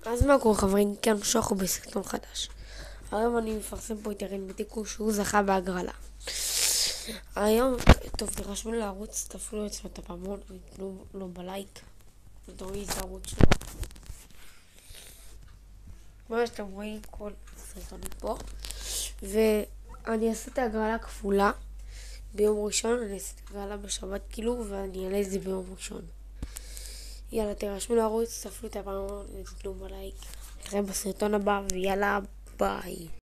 אז מה קורה חברים? כן, שאנחנו בסרטון חדש. היום אני מפרסם פה את ירין בתיקו שהוא זכה בהגרלה. היום, טוב, תירשמו לערוץ, תפעילו אצלו את הפעמון ותנו לו בלייק ותראו איזה ערוץ שלו. כמו שאתם רואים כל סרטונים פה. ואני אעשה את ההגרלה כפולה ביום ראשון, אני אעשה את ההגרלה בשבת כאילו, ואני אעלה את זה ביום ראשון. יאללה, תירשמו לערוץ, תפעילו את הפעמון ותנו בלייק. נתראה בסרטון הבא ויאללה ביי.